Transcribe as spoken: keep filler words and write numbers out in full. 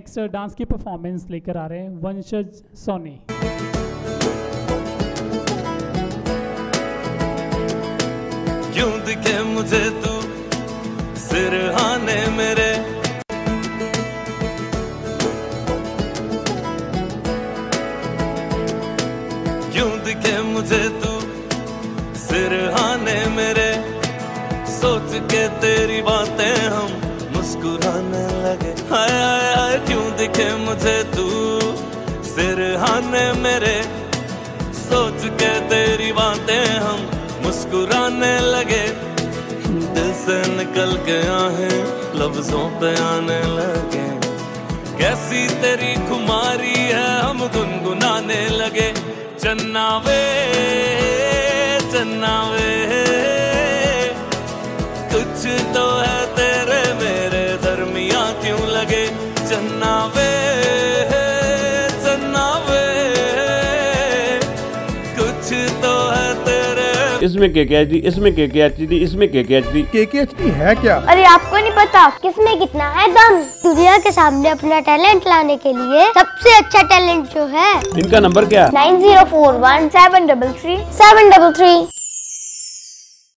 Next dance की performance लेकर आ रहे हैं वंशज सोनी। क्यों दिखे मुझे तू सिरहाने मेरे, क्यों दिखे मुझे तू सिरहाने मेरे, सोच के तेरी बातें हम मुस्कुराने लगे। हाय हाय हाय क्यों दिखे मुझे तू सिरहाने मेरे, सोच के तेरी बातें हम मुस्कुराने लगे। दिल से निकल के आहें लफ्जों पे आने लगे, कैसी तेरी खुमारी है हम गुनगुनाने लगे। चन्ना वे चन्ना वे कुछ तो है तेरे मेरे दरमिया क्यों लगे। चन्ना वे चन्ना वे कुछ तो है तेरे। इसमें के के एच डी, इसमें के के एच डी, इसमें के के एच डी। के के एच डी है क्या? अरे आपको नहीं पता किसमें कितना है दम। दुनिया के सामने अपना टैलेंट लाने के लिए सबसे अच्छा टैलेंट जो है। इनका नंबर क्या? Nine zero four one seven double three seven double three.